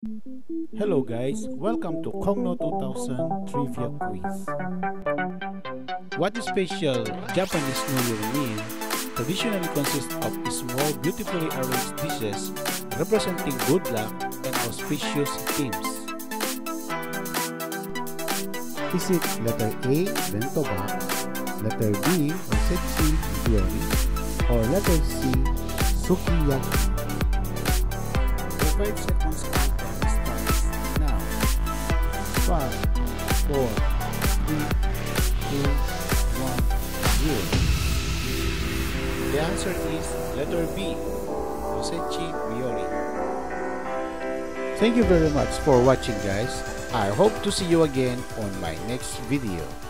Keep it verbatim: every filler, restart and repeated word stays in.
Hello guys, welcome to Kongno two thousand Trivia Quiz. What is special Japanese New Year meal traditionally consists of small beautifully arranged dishes representing good luck and auspicious themes? Is it letter A, bento box, letter B, osechi ryori, or letter C, sukiyaki? The five seconds countdown starts now. five, four, three, two, one, zero. The answer is letter B, osechi ryori. Thank you very much for watching, guys. I hope to see you again on my next video.